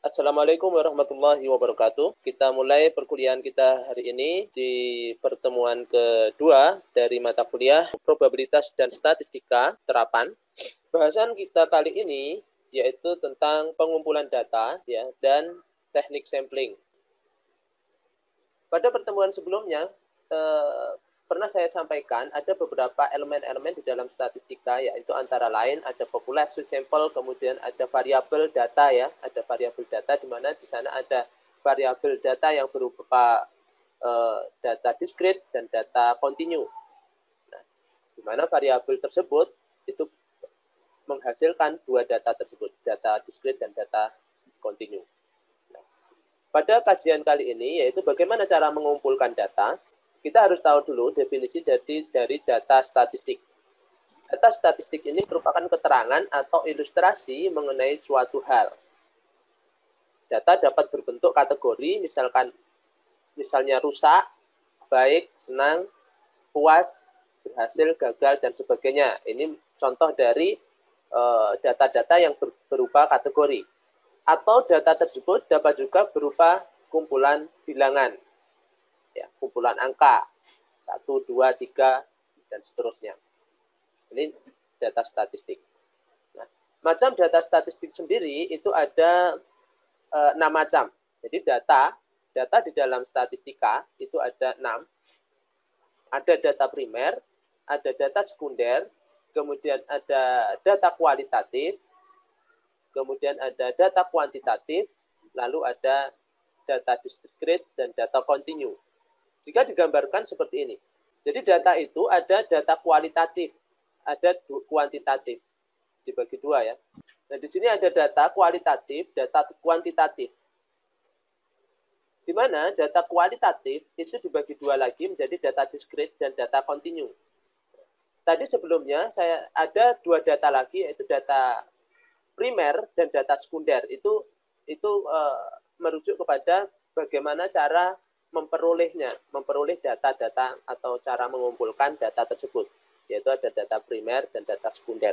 Assalamualaikum warahmatullahi wabarakatuh. Kita mulai perkuliahan kita hari ini di pertemuan kedua dari mata kuliah Probabilitas dan Statistika Terapan. Bahasan kita kali ini yaitu tentang pengumpulan data ya dan teknik sampling. Pada pertemuan sebelumnya pernah saya sampaikan ada beberapa elemen-elemen di dalam statistika, yaitu antara lain ada populasi sampel, kemudian ada variabel data ya, ada variabel data di mana di sana ada variabel data yang berupa data discrete dan data continue. Nah, di mana variabel tersebut itu menghasilkan dua data tersebut, data discrete dan data continue. Nah, pada kajian kali ini yaitu bagaimana cara mengumpulkan data. Kita harus tahu dulu definisi dari data statistik. Data statistik ini merupakan keterangan atau ilustrasi mengenai suatu hal. Data dapat berbentuk kategori, misalnya rusak, baik, senang, puas, berhasil, gagal, dan sebagainya. Ini contoh dari data-data yang berupa kategori. Atau data tersebut dapat juga berupa kumpulan bilangan. Ya, kumpulan angka 1, 2, 3 dan seterusnya. Ini data statistik. Nah, macam data statistik sendiri itu ada 6 macam. Jadi data di dalam statistika itu ada 6. Ada data primer, ada data sekunder, kemudian ada data kualitatif, kemudian ada data kuantitatif, lalu ada data discrete dan data continue. Jika digambarkan seperti ini. Jadi data itu ada data kualitatif, ada kuantitatif. Dibagi dua ya. Nah, di sini ada data kualitatif, data kuantitatif. Di mana data kualitatif itu dibagi dua lagi menjadi data discrete dan data continue. Tadi sebelumnya saya ada dua data lagi, yaitu data primer dan data sekunder. Itu merujuk kepada bagaimana cara memperoleh data-data atau cara mengumpulkan data tersebut, yaitu ada data primer dan data sekunder.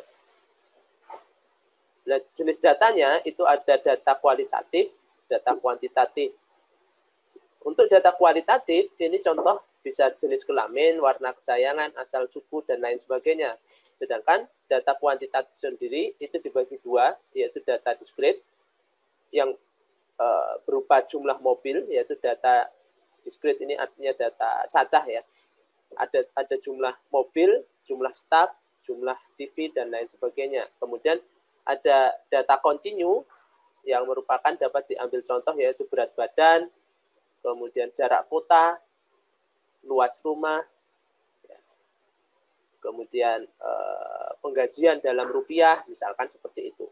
Nah, jenis datanya itu ada data kualitatif, data kuantitatif. Untuk data kualitatif, ini contoh bisa jenis kelamin, warna kesayangan, asal suku, dan lain sebagainya. Sedangkan data kuantitatif sendiri itu dibagi dua, yaitu data discrete yang berupa jumlah mobil, yaitu data discrete ini artinya data cacah ya. Ada jumlah mobil, jumlah staf, jumlah TV, dan lain sebagainya. Kemudian ada data continue yang merupakan dapat diambil contoh yaitu berat badan, kemudian jarak kota, luas rumah, ya. Kemudian penggajian dalam rupiah, misalkan seperti itu.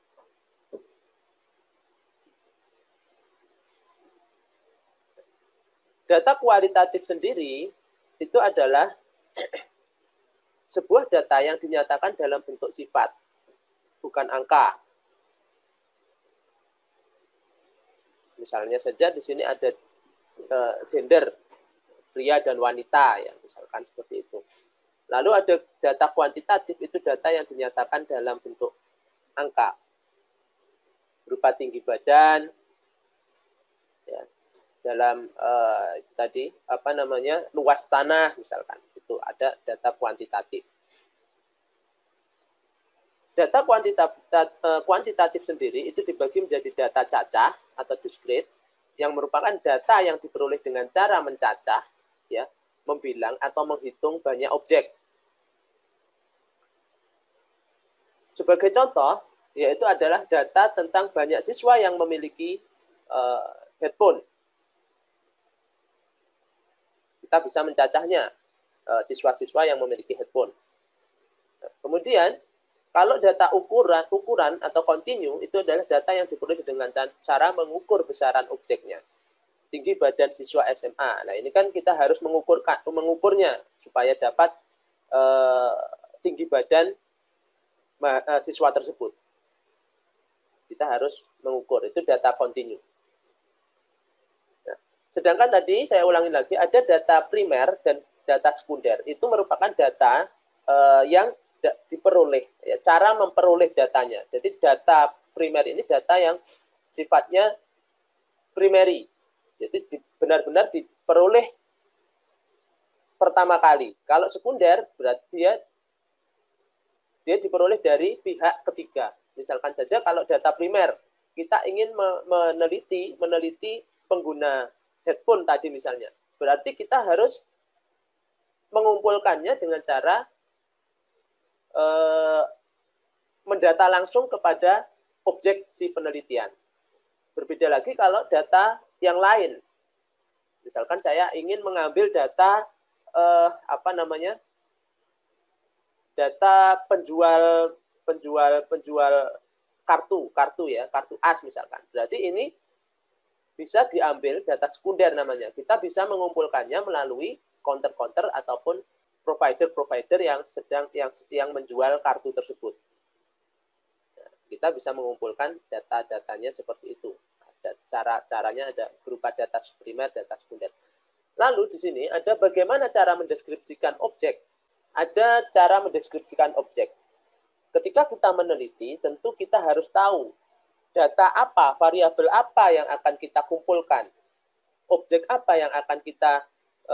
Data kualitatif sendiri itu adalah sebuah data yang dinyatakan dalam bentuk sifat, bukan angka. Misalnya saja di sini ada gender, pria dan wanita, ya, misalkan seperti itu. Lalu ada data kuantitatif, itu data yang dinyatakan dalam bentuk angka, berupa tinggi badan, ya, dalam luas tanah misalkan, itu ada data kuantitatif. Data kuantitatif sendiri itu dibagi menjadi data cacah atau discrete yang merupakan data yang diperoleh dengan cara mencacah, ya, membilang atau menghitung banyak objek. Sebagai contoh, yaitu adalah data tentang banyak siswa yang memiliki headphone. Kita bisa mencacahnya, siswa-siswa yang memiliki headphone. Kemudian, kalau data ukuran atau continue, itu adalah data yang diperoleh dengan cara mengukur besaran objeknya. Tinggi badan siswa SMA. Nah, ini kan kita harus mengukurnya supaya dapat tinggi badan siswa tersebut. Kita harus mengukur, itu data continue. Nah, sedangkan tadi saya ulangi lagi, ada data primer dan data sekunder. Itu merupakan data yang diperoleh, ya, cara memperoleh datanya. Jadi data primer ini data yang sifatnya primary. Jadi benar-benar diperoleh pertama kali. Kalau sekunder berarti dia diperoleh dari pihak ketiga. Misalkan saja kalau data primer kita ingin meneliti pengguna headphone tadi misalnya. Berarti kita harus mengumpulkannya dengan cara mendata langsung kepada objek si penelitian. Berbeda lagi kalau data yang lain. Misalkan saya ingin mengambil data data penjual kartu ya, kartu as misalkan. Berarti ini bisa diambil data sekunder namanya. Kita bisa mengumpulkannya melalui counter-counter ataupun provider-provider yang menjual kartu tersebut. Nah, kita bisa mengumpulkan data-datanya seperti itu. Caranya ada berupa data primer, data sekunder. Lalu di sini ada bagaimana cara mendeskripsikan objek. Ada cara mendeskripsikan objek. Ketika kita meneliti, tentu kita harus tahu data apa, variabel apa yang akan kita kumpulkan, objek apa yang akan kita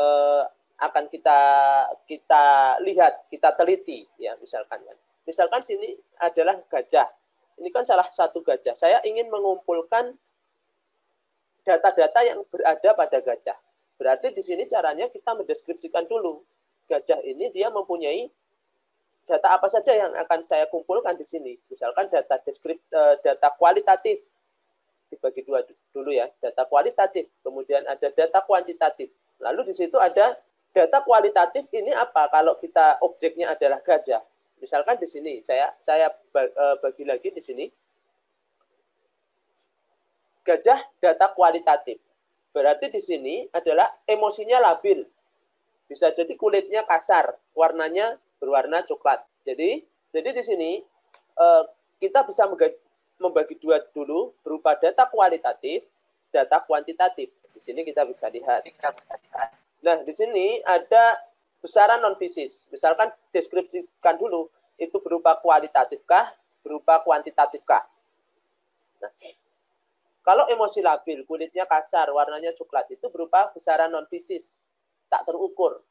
lihat, kita teliti, ya misalkan. Misalkan sini adalah gajah. Ini kan salah satu gajah. Saya ingin mengumpulkan data-data yang berada pada gajah. Berarti di sini caranya kita mendeskripsikan dulu. Gajah ini dia mempunyai data apa saja yang akan saya kumpulkan di sini. Misalkan data kualitatif. Dibagi dua dulu ya, data kualitatif. Kemudian ada data kuantitatif. Lalu di situ ada data kualitatif ini apa? Kalau kita objeknya adalah gajah. Misalkan di sini saya bagi lagi di sini. Gajah data kualitatif. Berarti di sini adalah emosinya labil. Bisa jadi kulitnya kasar, warnanya berwarna coklat. Jadi di sini kita bisa membagi dua dulu berupa data kualitatif, data kuantitatif. Di sini kita bisa lihat. Nah, di sini ada besaran non-fisis. Misalkan deskripsikan dulu, itu berupa kualitatifkah, berupa kuantitatifkah. Nah, kalau emosi labil, kulitnya kasar, warnanya coklat, itu berupa besaran non-fisis, tak terukur.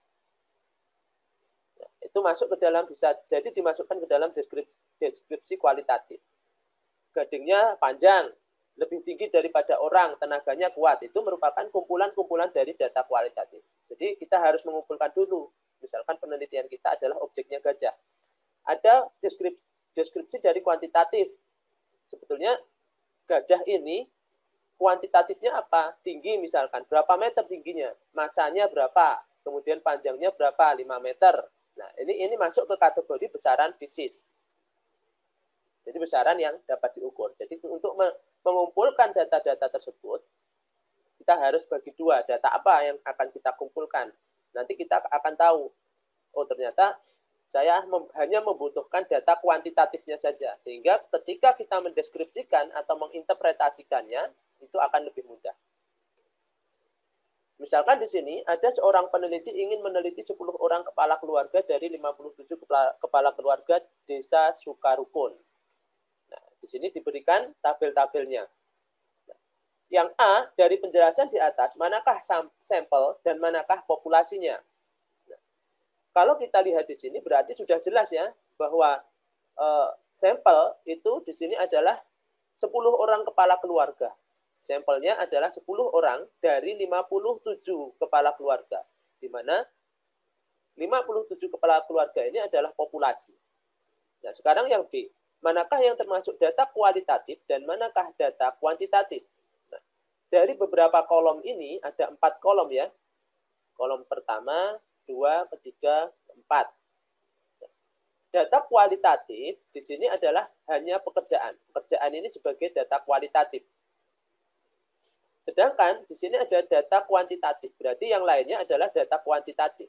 Itu masuk ke dalam, bisa jadi dimasukkan ke dalam deskripsi kualitatif. Gadingnya panjang, lebih tinggi daripada orang, tenaganya kuat. Itu merupakan kumpulan-kumpulan dari data kualitatif. Jadi kita harus mengumpulkan dulu. Misalkan penelitian kita adalah objeknya gajah. Ada deskripsi dari kuantitatif. Sebetulnya gajah ini kuantitatifnya apa? Tinggi misalkan, berapa meter tingginya, masanya berapa, kemudian panjangnya berapa, 5 meter. Nah, ini masuk ke kategori besaran fisis. Jadi besaran yang dapat diukur. Jadi untuk mengumpulkan data-data tersebut, kita harus bagi dua, data apa yang akan kita kumpulkan. Nanti kita akan tahu, oh ternyata saya hanya membutuhkan data kuantitatifnya saja. Sehingga ketika kita mendeskripsikan atau menginterpretasikannya, itu akan lebih mudah. Misalkan di sini ada seorang peneliti ingin meneliti 10 orang kepala keluarga dari 57 kepala keluarga desa Sukarukun. Nah, di sini diberikan tabel-tabelnya. Yang A dari penjelasan di atas, manakah sampel dan manakah populasinya. Nah, kalau kita lihat di sini berarti sudah jelas ya bahwa sampel itu di sini adalah 10 orang kepala keluarga. Sampelnya adalah 10 orang dari 57 kepala keluarga. Di mana 57 kepala keluarga ini adalah populasi. Nah, sekarang yang B. Manakah yang termasuk data kualitatif dan manakah data kuantitatif? Nah, dari beberapa kolom ini ada 4 kolom ya. Kolom pertama, 2, ketiga, 4. Data kualitatif di sini adalah hanya pekerjaan. Pekerjaan ini sebagai data kualitatif. Sedangkan di sini ada data kuantitatif. Berarti yang lainnya adalah data kuantitatif.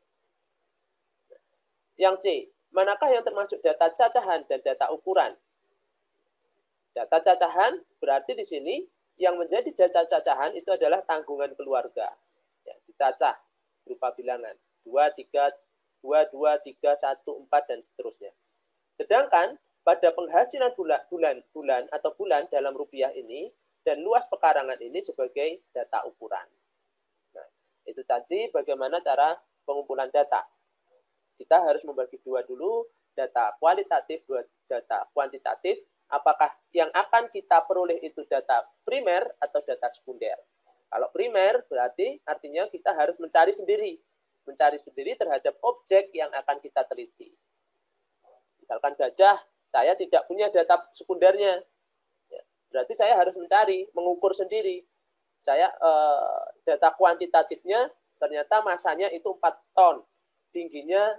Yang C, manakah yang termasuk data cacahan dan data ukuran? Data cacahan berarti di sini yang menjadi data cacahan itu adalah tanggungan keluarga. Ya, dicacah berupa bilangan 2, 3, 2, 2, 3, 1, 4, dan seterusnya. Sedangkan pada penghasilan bulan atau bulan dalam rupiah ini, dan luas pekarangan ini sebagai data ukuran. Nah, itu tadi bagaimana cara pengumpulan data. Kita harus membagi dua dulu, data kualitatif, data kuantitatif. Apakah yang akan kita peroleh itu data primer atau data sekunder. Kalau primer berarti artinya kita harus mencari sendiri terhadap objek yang akan kita teliti. Misalkan gajah, saya tidak punya data sekundernya. Berarti saya harus mencari, mengukur sendiri. Saya data kuantitatifnya ternyata masanya itu 4 ton, tingginya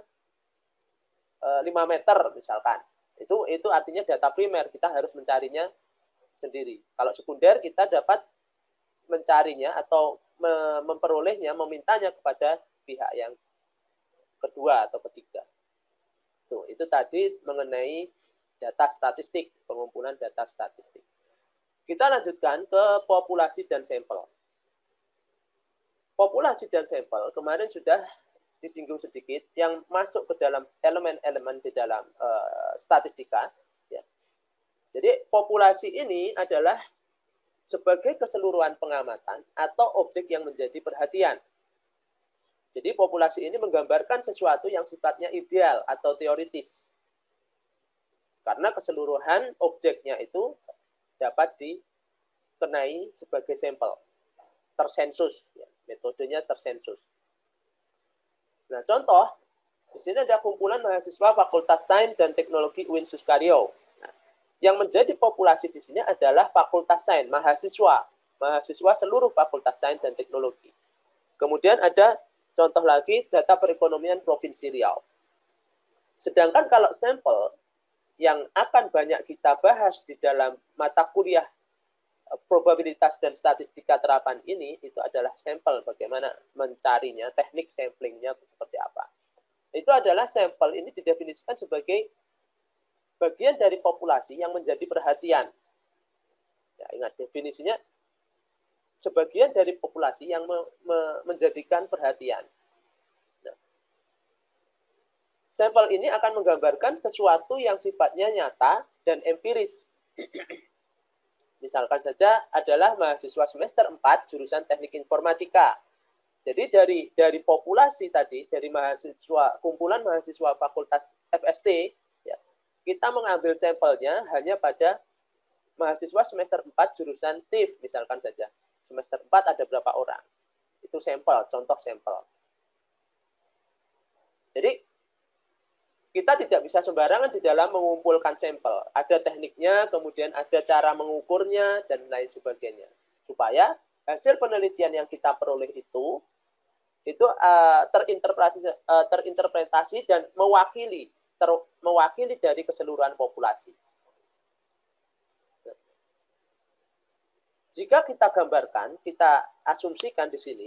5 meter misalkan. Itu artinya data primer, kita harus mencarinya sendiri. Kalau sekunder kita dapat mencarinya atau memperolehnya, memintanya kepada pihak yang kedua atau ketiga. Itu tadi mengenai data statistik, pengumpulan data statistik. Kita lanjutkan ke populasi dan sampel. Populasi dan sampel kemarin sudah disinggung sedikit, yang masuk ke dalam elemen-elemen di dalam statistika. Ya. Jadi populasi ini adalah sebagai keseluruhan pengamatan atau objek yang menjadi perhatian. Jadi populasi ini menggambarkan sesuatu yang sifatnya ideal atau teoritis. Karena keseluruhan objeknya itu dapat dikenai sebagai sampel, tersensus, ya, metodenya tersensus. Nah, contoh, di sini ada kumpulan mahasiswa Fakultas Sains dan Teknologi UIN Suskaryo. Nah, yang menjadi populasi di sini adalah Fakultas Sains, mahasiswa seluruh Fakultas Sains dan Teknologi. Kemudian ada contoh lagi data perekonomian Provinsi Riau. Sedangkan kalau sampel yang akan banyak kita bahas di dalam mata kuliah probabilitas dan statistika terapan ini, itu adalah sampel, bagaimana mencarinya, teknik samplingnya seperti apa. Itu adalah sampel ini didefinisikan sebagai bagian dari populasi yang menjadi perhatian. Ya, ingat definisinya, sebagian dari populasi yang menjadikan perhatian. Sampel ini akan menggambarkan sesuatu yang sifatnya nyata dan empiris. Misalkan saja adalah mahasiswa semester 4 jurusan Teknik Informatika. Jadi dari populasi tadi, dari mahasiswa, kumpulan mahasiswa Fakultas FST, ya, kita mengambil sampelnya hanya pada mahasiswa semester 4 jurusan TIF, misalkan saja. Semester 4 ada berapa orang? Itu sampel, contoh sampel. Jadi kita tidak bisa sembarangan di dalam mengumpulkan sampel. Ada tekniknya, kemudian ada cara mengukurnya, dan lain sebagainya. Supaya hasil penelitian yang kita peroleh itu terinterpretasi dan mewakili dari keseluruhan populasi. Jika kita gambarkan, kita asumsikan di sini,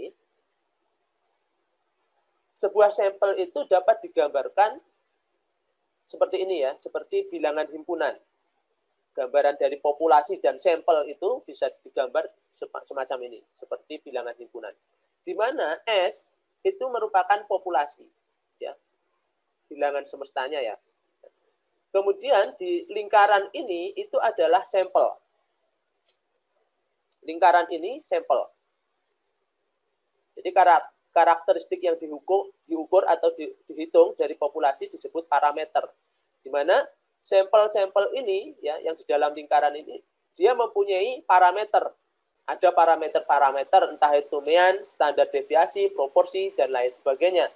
sebuah sampel itu dapat digambarkan seperti ini ya, seperti bilangan himpunan. Gambaran dari populasi dan sampel itu bisa digambar semacam ini, seperti bilangan himpunan. Di mana S itu merupakan populasi, ya, bilangan semestanya ya. Kemudian di lingkaran ini itu adalah sampel. Lingkaran ini sampel. Jadi karakteristik yang diukur atau dihitung dari populasi disebut parameter. Di mana sampel-sampel ini ya, yang di dalam lingkaran ini dia mempunyai parameter. Ada parameter-parameter, entah itu mean, standar deviasi, proporsi, dan lain sebagainya.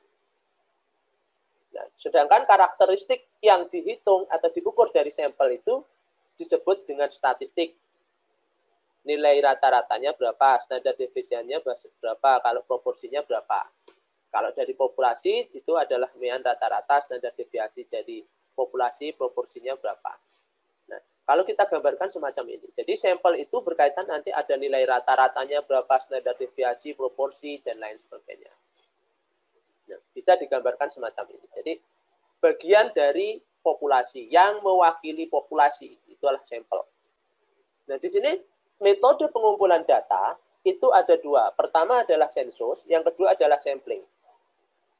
Nah, sedangkan karakteristik yang dihitung atau diukur dari sampel itu disebut dengan statistik. Nilai rata-ratanya berapa, standar deviasinya berapa, kalau proporsinya berapa. Kalau dari populasi itu adalah mean rata-rata, standar deviasi dari populasi, proporsinya berapa. Nah, kalau kita gambarkan semacam ini. Jadi sampel itu berkaitan nanti ada nilai rata-ratanya berapa, standar deviasi, proporsi, dan lain sebagainya. Nah, bisa digambarkan semacam ini. Jadi bagian dari populasi yang mewakili populasi itulah sampel. Nah, di sini metode pengumpulan data itu ada dua. Pertama adalah sensus, yang kedua adalah sampling.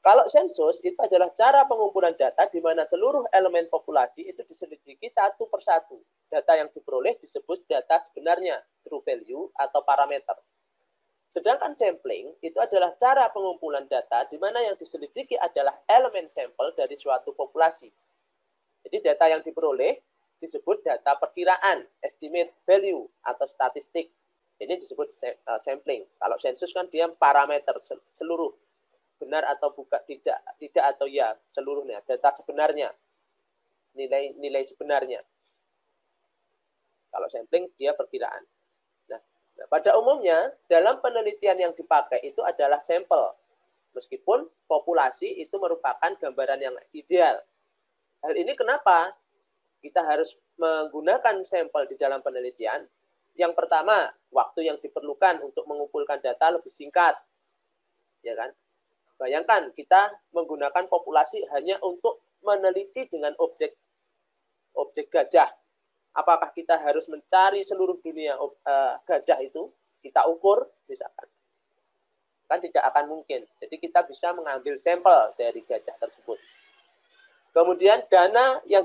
Kalau sensus itu adalah cara pengumpulan data di mana seluruh elemen populasi itu diselidiki satu persatu. Data yang diperoleh disebut data sebenarnya, true value atau parameter. Sedangkan sampling itu adalah cara pengumpulan data di mana yang diselidiki adalah elemen sampel dari suatu populasi. Jadi data yang diperoleh disebut data perkiraan, estimate value atau statistik. Ini disebut sampling. Kalau sensus kan dia parameter seluruh, benar atau bukan, tidak atau ya, seluruhnya, data sebenarnya, nilai sebenarnya. Kalau sampling dia perkiraan. Nah, pada umumnya dalam penelitian yang dipakai itu adalah sampel. Meskipun populasi itu merupakan gambaran yang ideal. Hal ini kenapa kita harus menggunakan sampel di dalam penelitian? Yang pertama, waktu yang diperlukan untuk mengumpulkan data lebih singkat. Ya kan? Bayangkan kita menggunakan populasi hanya untuk meneliti dengan objek gajah. Apakah kita harus mencari seluruh dunia gajah itu, kita ukur misalkan? Kan tidak akan mungkin. Jadi kita bisa mengambil sampel dari gajah tersebut. Kemudian dana yang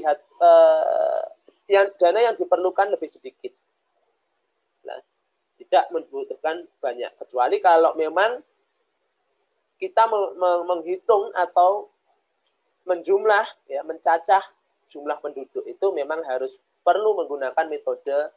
diperlukan lebih sedikit. Nah, tidak membutuhkan banyak, kecuali kalau memang kita menghitung atau menjumlah, ya, mencacah jumlah penduduk, itu memang harus perlu menggunakan metode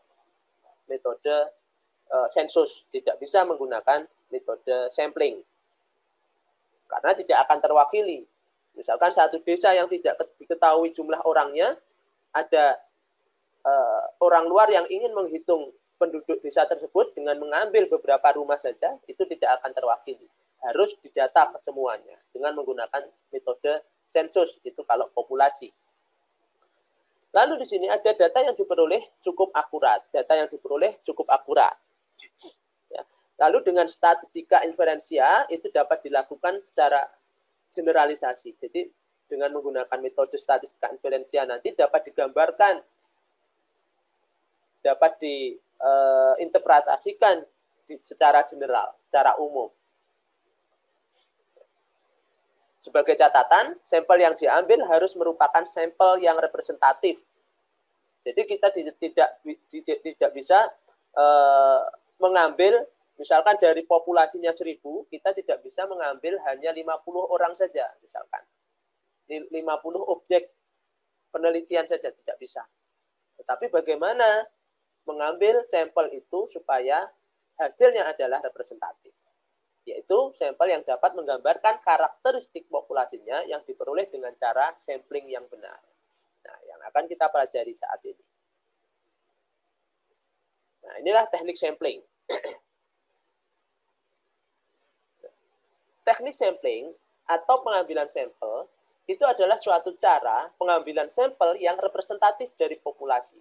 sensus, tidak bisa menggunakan metode sampling karena tidak akan terwakili. Misalkan satu desa yang tidak diketahui jumlah orangnya, ada orang luar yang ingin menghitung penduduk desa tersebut dengan mengambil beberapa rumah saja, itu tidak akan terwakili. Harus didata ke semuanya dengan menggunakan metode sensus, itu kalau populasi. Lalu di sini ada data yang diperoleh cukup akurat. Data yang diperoleh cukup akurat. Ya. Lalu dengan statistika inferensia itu dapat dilakukan secara generalisasi. Jadi dengan menggunakan metode statistika inferensia nanti dapat digambarkan, dapat diinterpretasikan secara general, secara umum. Sebagai catatan, sampel yang diambil harus merupakan sampel yang representatif. Jadi kita tidak bisa mengambil, misalkan dari populasinya 1000, kita tidak bisa mengambil hanya 50 orang saja, misalkan. 50 objek penelitian saja, tidak bisa. Tetapi bagaimana mengambil sampel itu supaya hasilnya adalah representatif, yaitu sampel yang dapat menggambarkan karakteristik populasinya yang diperoleh dengan cara sampling yang benar. Nah, yang akan kita pelajari saat ini. Nah, inilah teknik sampling. Teknik sampling atau pengambilan sampel itu adalah suatu cara pengambilan sampel yang representatif dari populasi.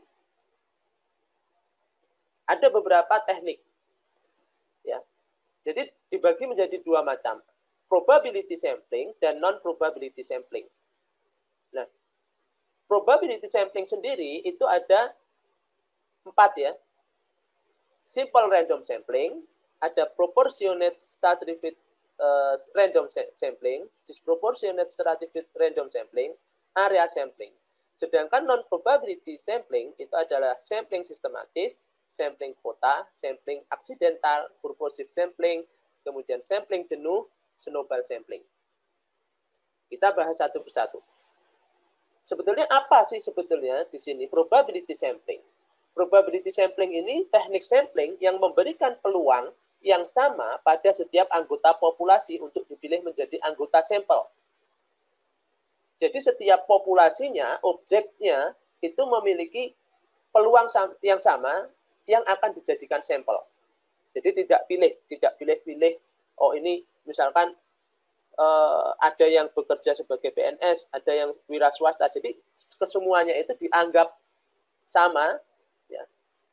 Ada beberapa teknik, ya. Jadi dibagi menjadi dua macam, probability sampling dan non-probability sampling. Nah, probability sampling sendiri itu ada 4, ya. Simple random sampling, ada proportionate stratified random sampling, disproportionate stratified random sampling, area sampling. Sedangkan non-probability sampling itu adalah sampling sistematis, sampling kota, sampling aksidental, purposive sampling, kemudian sampling jenuh, snowball sampling. Kita bahas satu persatu. Sebetulnya apa sih sebetulnya di sini probability sampling? Probability sampling ini teknik sampling yang memberikan peluang yang sama pada setiap anggota populasi untuk dipilih menjadi anggota sampel. Jadi setiap populasinya, objeknya itu memiliki peluang yang sama yang akan dijadikan sampel. Jadi tidak pilih-pilih. Oh, ini misalkan ada yang bekerja sebagai PNS, ada yang wira swasta. Jadi kesemuanya itu dianggap sama, ya.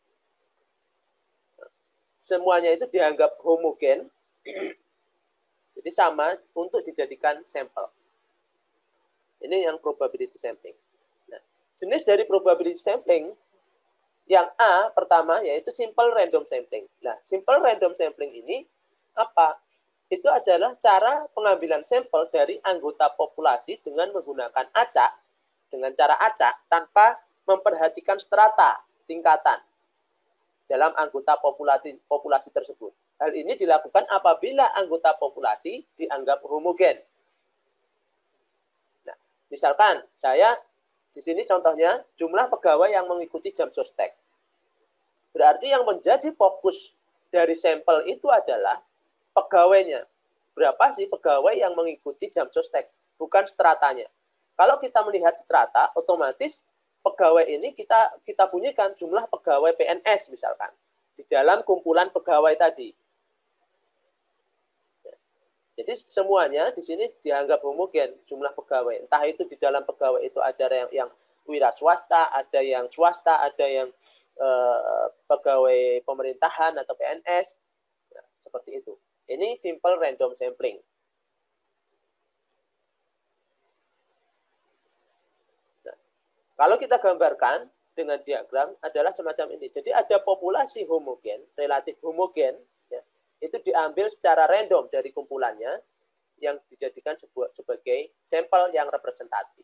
Semuanya itu dianggap homogen. Jadi sama untuk dijadikan sampel. Ini yang probability sampling. Nah, jenis dari probability sampling yang A pertama yaitu simple random sampling. Nah, simple random sampling ini apa? Itu adalah cara pengambilan sampel dari anggota populasi dengan menggunakan acak, dengan cara acak tanpa memperhatikan strata tingkatan dalam anggota populasi tersebut. Hal ini dilakukan apabila anggota populasi dianggap homogen. Nah, misalkan saya di sini contohnya jumlah pegawai yang mengikuti jam sostek. Berarti yang menjadi fokus dari sampel itu adalah pegawainya. Berapa sih pegawai yang mengikuti jam sostek, bukan stratanya. Kalau kita melihat strata, otomatis pegawai ini kita bunyikan jumlah pegawai PNS misalkan di dalam kumpulan pegawai tadi. Jadi semuanya di sini dianggap homogen jumlah pegawai. Entah itu di dalam pegawai itu ada yang wira swasta, ada yang swasta, ada yang pegawai pemerintahan atau PNS, nah, seperti itu. Ini simple random sampling. Nah, kalau kita gambarkan dengan diagram adalah semacam ini. Jadi ada populasi homogen, relatif homogen, ya, itu diambil secara random dari kumpulannya yang dijadikan sebagai sampel yang representatif.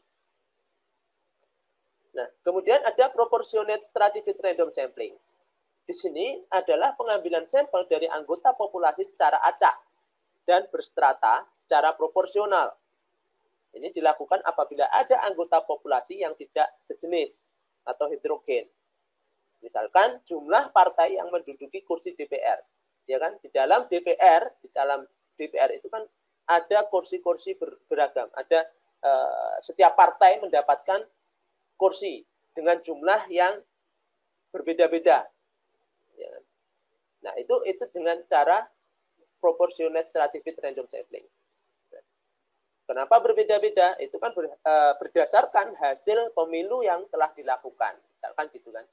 Nah, kemudian ada proportionate stratified random sampling. Di sini adalah pengambilan sampel dari anggota populasi secara acak dan berstrata secara proporsional. Ini dilakukan apabila ada anggota populasi yang tidak sejenis atau heterogen. Misalkan jumlah partai yang menduduki kursi DPR. Ya kan? Di dalam DPR itu kan ada kursi-kursi beragam. Ada setiap partai mendapatkan kursi dengan jumlah yang berbeda-beda. Ya. Nah, itu dengan cara proportionate stratified random sampling. Kenapa berbeda-beda? Itu kan berdasarkan hasil pemilu yang telah dilakukan, misalkan gitu kan.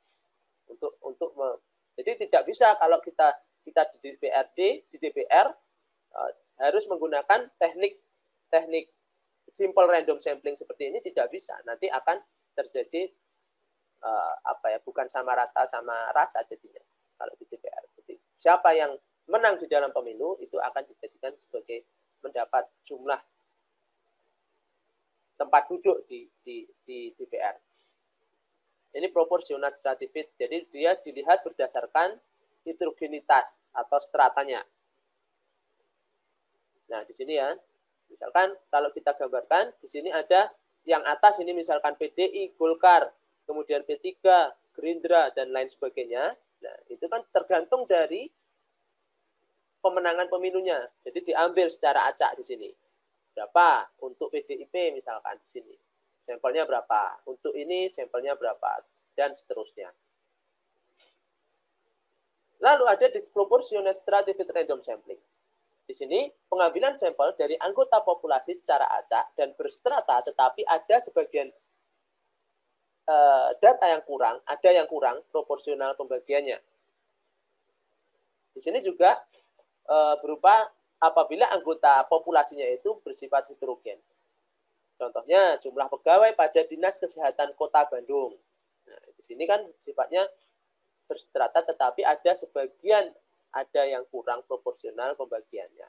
Jadi tidak bisa kalau kita di DPR harus menggunakan teknik simple random sampling seperti ini, tidak bisa. Nanti akan terjadi bukan sama rata sama rasa jadinya kalau di DPR. Jadi, siapa yang menang di dalam pemilu itu akan dijadikan sebagai mendapat jumlah tempat duduk di DPR. Ini proporsional stratified, jadi dia dilihat berdasarkan heterogenitas atau stratanya. Nah, di sini ya, misalkan kalau kita gambarkan, di sini ada yang atas ini misalkan PDI, Golkar, kemudian P3, Gerindra, dan lain sebagainya. Nah, itu kan tergantung dari pemenangan pemilunya. Jadi diambil secara acak di sini. Berapa untuk PDIP misalkan di sini. Sampelnya berapa? Untuk ini sampelnya berapa? Dan seterusnya. Lalu ada disproportionate stratified random sampling. Di sini pengambilan sampel dari anggota populasi secara acak dan berstrata, tetapi ada sebagian data yang kurang, ada yang kurang proporsional pembagiannya. Di sini juga berupa apabila anggota populasinya itu bersifat heterogen. Contohnya jumlah pegawai pada Dinas Kesehatan Kota Bandung. Nah, di sini kan sifatnya berstrata, tetapi ada sebagian ada yang kurang proporsional pembagiannya.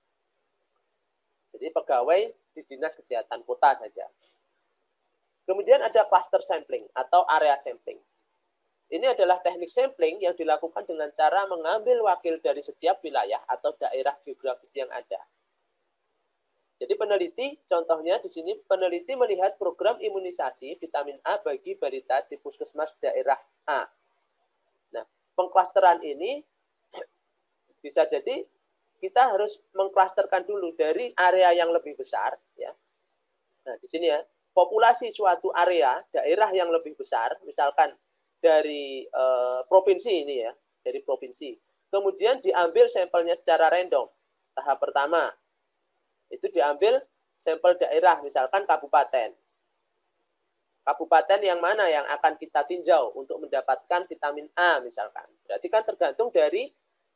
Jadi pegawai di Dinas Kesehatan Kota saja. Kemudian ada cluster sampling atau area sampling. Ini adalah teknik sampling yang dilakukan dengan cara mengambil wakil dari setiap wilayah atau daerah geografis yang ada. Jadi peneliti, contohnya di sini peneliti melihat program imunisasi vitamin A bagi balita di puskesmas daerah A. Nah, pengklasteran ini bisa jadi kita harus mengklasterkan dulu dari area yang lebih besar, ya. Nah, di sini ya, populasi suatu area, daerah yang lebih besar, misalkan dari provinsi ini ya, dari provinsi. Kemudian diambil sampelnya secara random. Tahap pertama, itu diambil sampel daerah, misalkan kabupaten. Kabupaten yang mana yang akan kita tinjau untuk mendapatkan vitamin A misalkan. Berarti kan tergantung dari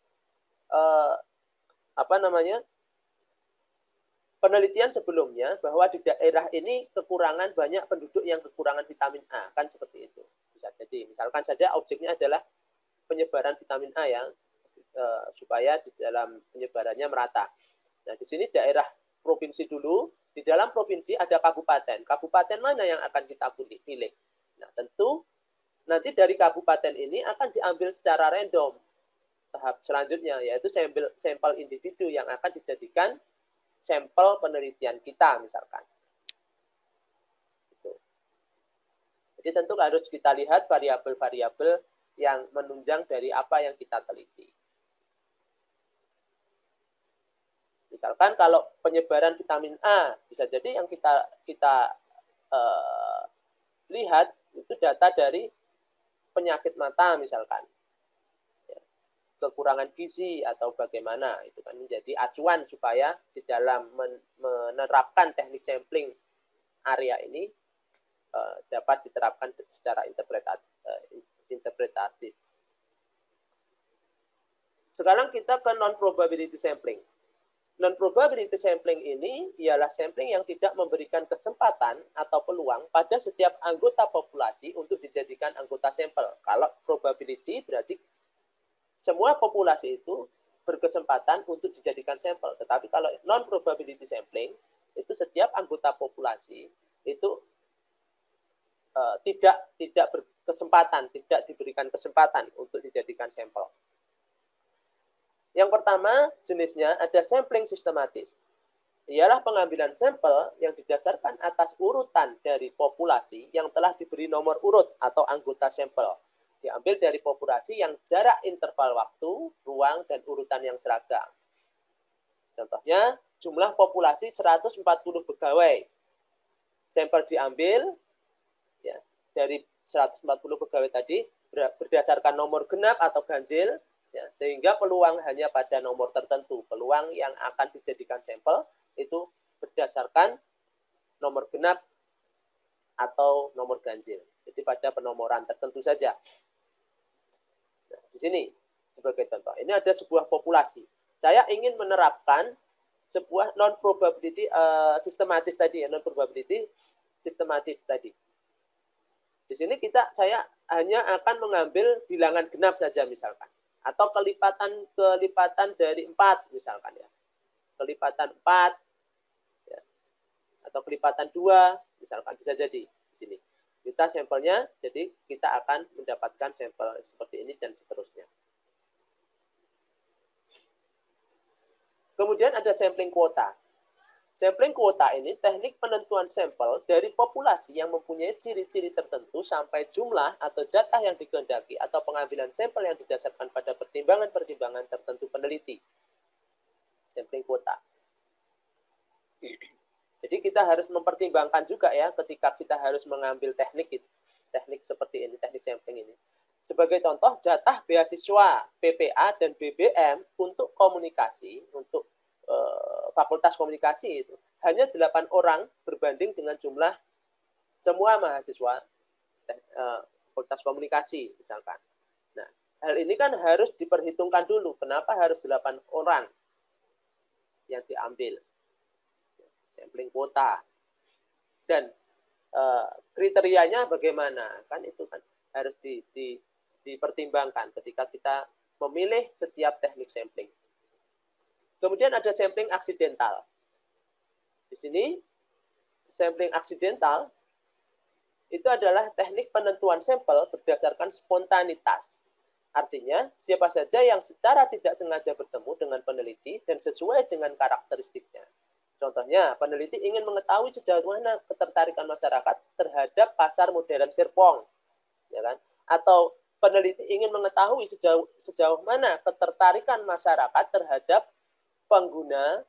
penelitian sebelumnya bahwa di daerah ini kekurangan banyak penduduk yang kekurangan vitamin A, kan seperti itu. Bisa jadi, misalkan saja objeknya adalah penyebaran vitamin A yang supaya di dalam penyebarannya merata. Nah, di sini daerah provinsi dulu, di dalam provinsi ada kabupaten. Kabupaten mana yang akan kita pilih? Nah, tentu nanti dari kabupaten ini akan diambil secara random. Tahap selanjutnya yaitu sampel individu yang akan dijadikan sampel penelitian kita misalkan. Gitu. Jadi tentu harus kita lihat variabel-variabel yang menunjang dari apa yang kita teliti. Misalkan kalau penyebaran vitamin A, bisa jadi yang kita lihat itu data dari penyakit mata misalkan. Kekurangan gizi atau bagaimana, itu kan menjadi acuan supaya di dalam menerapkan teknik sampling area ini dapat diterapkan secara interpretatif. Sekarang kita ke non-probability sampling. Non-probability sampling ini ialah sampling yang tidak memberikan kesempatan atau peluang pada setiap anggota populasi untuk dijadikan anggota sampel. Kalau probability berarti semua populasi itu berkesempatan untuk dijadikan sampel. Tetapi kalau non-probability sampling, itu setiap anggota populasi itu tidak berkesempatan, tidak diberikan kesempatan untuk dijadikan sampel. Yang pertama jenisnya ada sampling sistematis. Ialah pengambilan sampel yang didasarkan atas urutan dari populasi yang telah diberi nomor urut atau anggota sampel. Diambil dari populasi yang jarak interval waktu, ruang, dan urutan yang seragam. Contohnya, jumlah populasi 140 pegawai. Sampel diambil ya, dari 140 pegawai tadi berdasarkan nomor genap atau ganjil, ya, sehingga peluang hanya pada nomor tertentu. Peluang yang akan dijadikan sampel itu berdasarkan nomor genap atau nomor ganjil. Jadi pada penomoran tertentu saja. Nah, di sini sebagai contoh, ini ada sebuah populasi. Saya ingin menerapkan sebuah non-probability sistematis tadi, ya, non-probability sistematis tadi. Di sini saya hanya akan mengambil bilangan genap saja misalkan, atau kelipatan dari 4 misalkan ya. Kelipatan 4 ya, atau kelipatan 2 misalkan, bisa jadi di sini. Kita sampelnya, jadi kita akan mendapatkan sampel seperti ini dan seterusnya. Kemudian ada sampling kuota. Sampling kuota ini teknik penentuan sampel dari populasi yang mempunyai ciri-ciri tertentu sampai jumlah atau jatah yang dikehendaki atau pengambilan sampel yang didasarkan pada pertimbangan-pertimbangan tertentu peneliti. Sampling kuota. Jadi kita harus mempertimbangkan juga ya ketika kita harus mengambil teknik seperti ini, teknik sampling ini. Sebagai contoh, jatah beasiswa PPA dan BBM untuk komunikasi, untuk fakultas komunikasi itu hanya 8 orang berbanding dengan jumlah semua mahasiswa fakultas komunikasi misalkan. Nah, hal ini kan harus diperhitungkan dulu. Kenapa harus 8 orang yang diambil? Sampling kuota. Dan kriterianya bagaimana? Kan itu kan harus dipertimbangkan ketika kita memilih setiap teknik sampling. Kemudian ada sampling aksidental. Di sini sampling aksidental itu adalah teknik penentuan sampel berdasarkan spontanitas. Artinya, siapa saja yang secara tidak sengaja bertemu dengan peneliti dan sesuai dengan karakteristiknya. Contohnya, peneliti ingin mengetahui sejauh mana ketertarikan masyarakat terhadap pasar modern Serpong, ya kan? Atau peneliti ingin mengetahui sejauh mana ketertarikan masyarakat terhadap pengguna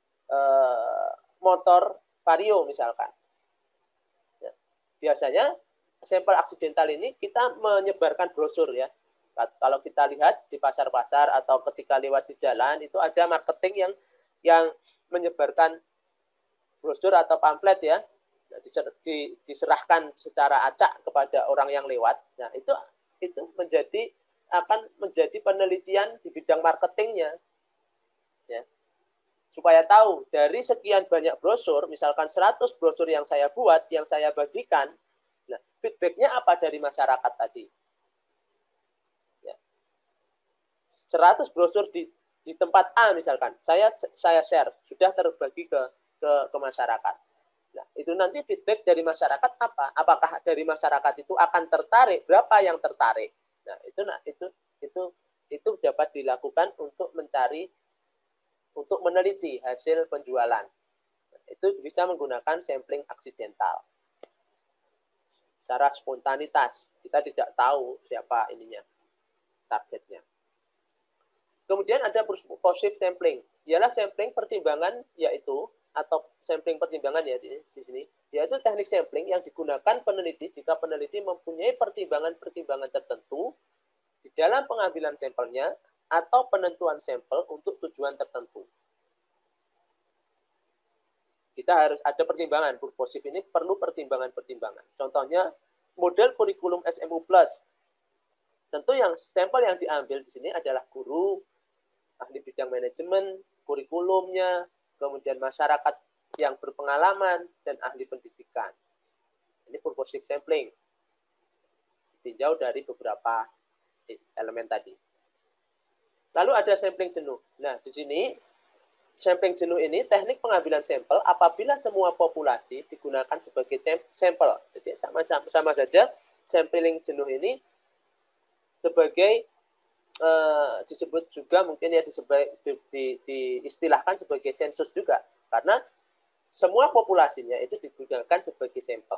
motor vario misalkan. Ya. Biasanya sampel aksidental ini kita menyebarkan brosur ya. Kalau kita lihat di pasar-pasar atau ketika lewat di jalan itu ada marketing yang menyebarkan brosur atau pamflet ya, diserahkan secara acak kepada orang yang lewat. Nah, itu akan menjadi penelitian di bidang marketingnya. Ya. Supaya tahu dari sekian banyak brosur, misalkan 100 brosur yang saya buat, yang saya bagikan, nah, feedbacknya apa dari masyarakat tadi? Ya. 100 brosur di tempat A misalkan, saya share, sudah terbagi ke masyarakat. Nah, itu nanti feedback dari masyarakat apa? Apakah dari masyarakat itu akan tertarik? Berapa yang tertarik? Nah, itu dapat dilakukan untuk meneliti hasil penjualan. Itu bisa menggunakan sampling aksidental. Secara spontanitas, kita tidak tahu siapa ininya, targetnya. Kemudian ada positive sampling, ialah sampling pertimbangan yaitu atau sampling pertimbangan ya di sini, yaitu teknik sampling yang digunakan peneliti jika peneliti mempunyai pertimbangan-pertimbangan tertentu di dalam pengambilan sampelnya atau penentuan sampel untuk tujuan tertentu. Kita harus ada pertimbangan. Purposif ini perlu pertimbangan-pertimbangan. Contohnya model kurikulum SMU Plus. Tentu yang sampel yang diambil di sini adalah guru, ahli bidang manajemen, kurikulumnya, kemudian masyarakat yang berpengalaman, dan ahli pendidikan. Ini purposive sampling. Ditinjau dari beberapa elemen tadi. Lalu ada sampling jenuh. Nah, di sini sampling jenuh ini teknik pengambilan sampel apabila semua populasi digunakan sebagai sampel. Jadi sama saja sampling jenuh ini sebagai disebut juga mungkin ya diistilahkan sebagai sensus juga, karena semua populasinya itu digunakan sebagai sampel.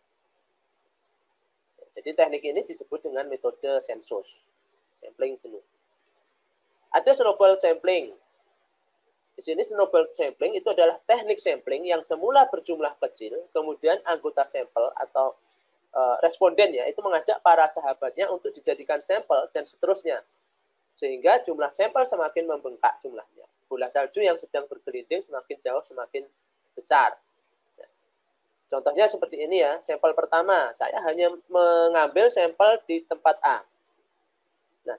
Jadi teknik ini disebut dengan metode sensus, sampling jenuh. Ada snowball sampling. Di sini snowball sampling itu adalah teknik sampling yang semula berjumlah kecil, kemudian anggota sampel atau responden ya itu mengajak para sahabatnya untuk dijadikan sampel dan seterusnya, sehingga jumlah sampel semakin membengkak jumlahnya. Bola salju yang sedang bergelinding semakin jauh semakin besar. Contohnya seperti ini ya, sampel pertama saya hanya mengambil sampel di tempat A. Nah,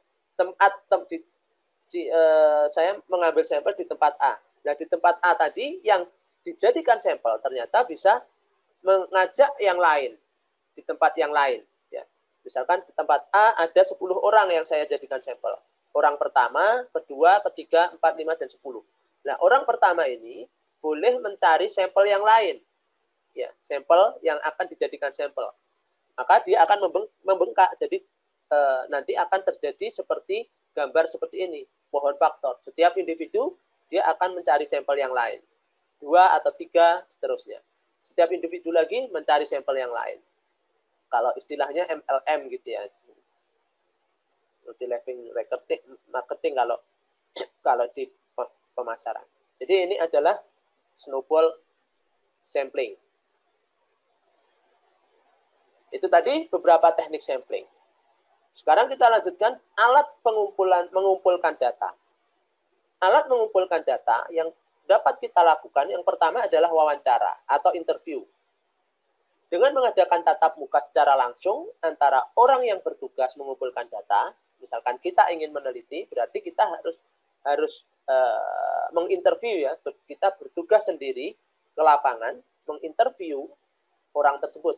saya mengambil sampel di tempat A. Nah, di tempat A tadi yang dijadikan sampel ternyata bisa mengajak yang lain di tempat yang lain. Ya. Misalkan di tempat A ada 10 orang yang saya jadikan sampel. Orang pertama, kedua, ketiga, 4, 5, dan 10. Nah, orang pertama ini boleh mencari sampel yang lain. Ya, sampel yang akan dijadikan sampel. Maka dia akan membengkak. Jadi nanti akan terjadi seperti gambar seperti ini. Pohon faktor. Setiap individu dia akan mencari sampel yang lain. 2 atau 3, seterusnya. Setiap individu lagi mencari sampel yang lain. Kalau istilahnya MLM gitu ya. Multi-level marketing kalau di pemasaran. Jadi ini adalah snowball sampling. Itu tadi beberapa teknik sampling. Sekarang kita lanjutkan alat mengumpulkan data. Alat mengumpulkan data yang dapat kita lakukan yang pertama adalah wawancara atau interview. Dengan mengadakan tatap muka secara langsung antara orang yang bertugas mengumpulkan data, misalkan kita ingin meneliti, berarti kita harus menginterview ya, kita bertugas sendiri ke lapangan menginterview orang tersebut.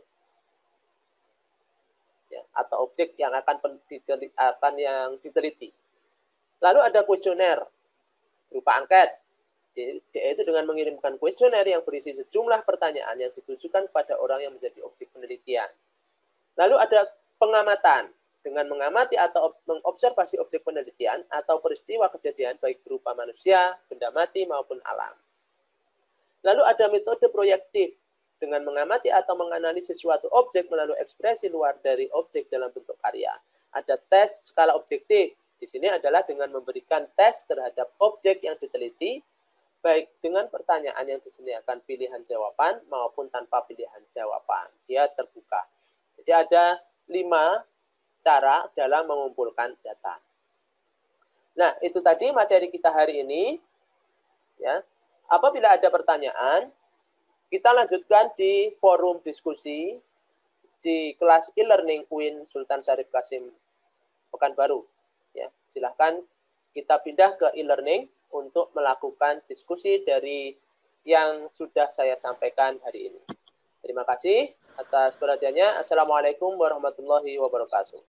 Ya, atau objek yang akan diteliti. Lalu ada kuesioner berupa angket, yaitu dengan mengirimkan kuesioner yang berisi sejumlah pertanyaan yang ditujukan kepada orang yang menjadi objek penelitian. Lalu ada pengamatan, dengan mengamati atau mengobservasi objek penelitian atau peristiwa kejadian baik berupa manusia, benda mati maupun alam. Lalu ada metode proyektif, dengan mengamati atau menganalisis suatu objek melalui ekspresi luar dari objek dalam bentuk karya. Ada tes skala objektif. Di sini adalah dengan memberikan tes terhadap objek yang diteliti, baik dengan pertanyaan yang disediakan pilihan jawaban maupun tanpa pilihan jawaban. Dia terbuka. Jadi ada 5 cara dalam mengumpulkan data. Nah, itu tadi materi kita hari ini. Ya. Apabila ada pertanyaan, kita lanjutkan di forum diskusi di kelas e-learning UIN Sultan Syarif Qasim Pekanbaru. Ya, silahkan kita pindah ke e-learning untuk melakukan diskusi dari yang sudah saya sampaikan hari ini. Terima kasih atas perhatiannya. Assalamualaikum warahmatullahi wabarakatuh.